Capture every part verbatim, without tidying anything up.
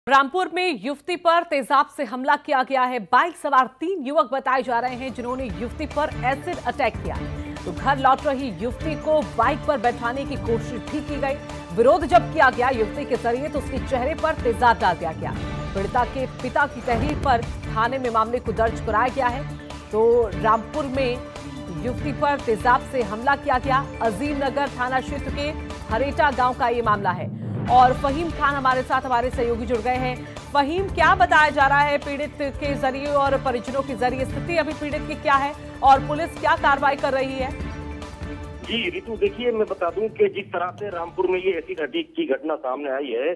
रामपुर में युवती पर तेजाब से हमला किया गया है। बाइक सवार तीन युवक बताए जा रहे हैं जिन्होंने युवती पर एसिड अटैक किया। तो घर लौट रही युवती को बाइक पर बैठाने की कोशिश भी की गई। विरोध जब किया गया युवती के जरिए तो उसके चेहरे पर तेजाब डाल दिया गया। पीड़िता के पिता की तहरीर पर थाने में मामले को दर्ज कराया गया है। तो रामपुर में युवती पर तेजाब से हमला किया गया। अजीम नगर थाना क्षेत्र के हरेटा गांव का ये मामला है। और फहीम खान हमारे साथ हमारे सहयोगी जुड़ गए हैं। फहीम, क्या बताया जा रहा है पीड़ित के जरिए और परिजनों के जरिए? स्थिति अभी पीड़ित की क्या है और पुलिस क्या कार्रवाई कर रही है? जी रितु, देखिए मैं बता दूं कि जिस तरह से रामपुर में ये एसिड अटैक की घटना सामने आई है,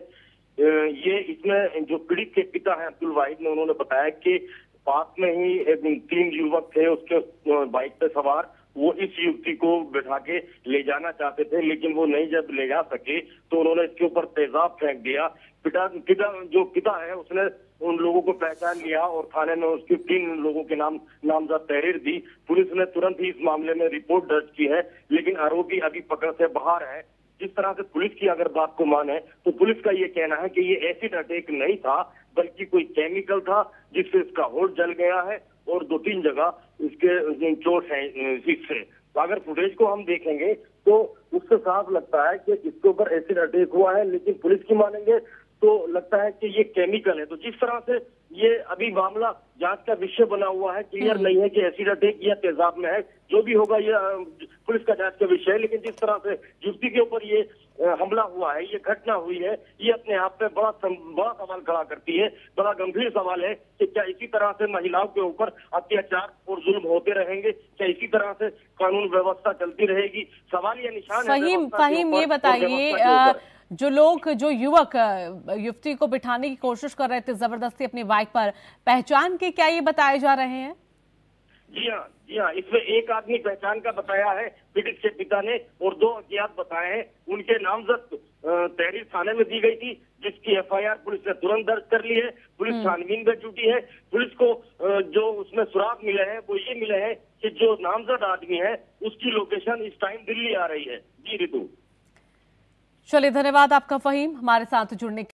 ये इसमें जो पीड़ित के पिता हैं अब्दुल वाहिद ने, उन्होंने बताया कि पास में ही तीन युवक थे उसके बाइक पे सवार। वो इस युवती को बैठा के ले जाना चाहते थे, लेकिन वो नहीं जब ले जा सके तो उन्होंने इसके ऊपर तेजाब फेंक दिया। पिता पिता जो पिता है उसने उन लोगों को पहचान लिया और थाने में उसके तीन लोगों के नाम नामजद तहरीर दी। पुलिस ने तुरंत ही इस मामले में रिपोर्ट दर्ज की है, लेकिन आरोपी अभी पकड़ से बाहर है। जिस तरह से पुलिस की अगर बात को माने तो पुलिस का ये कहना है कि ये एसिड अटैक नहीं था, बल्कि कोई केमिकल था जिससे इसका होठ जल गया है और दो तीन जगह इसके चोट है इससे। तो अगर फुटेज को हम देखेंगे तो उससे साफ लगता है कि इसके ऊपर एसिड अटैक हुआ है, लेकिन पुलिस की मानेंगे तो लगता है कि ये केमिकल है। तो जिस तरह से ये अभी मामला जांच का विषय बना हुआ है, क्लियर नहीं है कि एसिड अटैक या तेजाब में है। जो भी होगा ये पुलिस का जांच का विषय है, लेकिन जिस तरह से युवती के ऊपर ये हमला हुआ है, ये घटना हुई है, ये अपने आप में बड़ा बड़ा सवाल खड़ा करती है। बड़ा गंभीर सवाल है कि क्या इसी तरह से महिलाओं के ऊपर अत्याचार और जुल्म होते रहेंगे? क्या इसी तरह से कानून व्यवस्था चलती रहेगी? सवाल या निशान है। फहीम फहीम ये बताइए, जो लोग जो युवक युवती को बिठाने की कोशिश कर रहे थे जबरदस्ती अपनी बाइक पर, पहचान के क्या ये बताए जा रहे हैं? जी हाँ जी हाँ इसमें एक आदमी पहचान का बताया है पीड़ित के पिता ने, और दो अज्ञात बताए हैं। उनके नामजद तहरीर थाने में दी गई थी, जिसकी एफ आई आर पुलिस ने तुरंत दर्ज कर ली है। पुलिस छानबीन में जुटी है। पुलिस को जो उसमें सुराग मिले हैं वो ये मिले हैं कि जो नामजद आदमी है उसकी लोकेशन इस टाइम दिल्ली आ रही है। जी रितु। चलिए, धन्यवाद आपका फहीम हमारे साथ जुड़ने के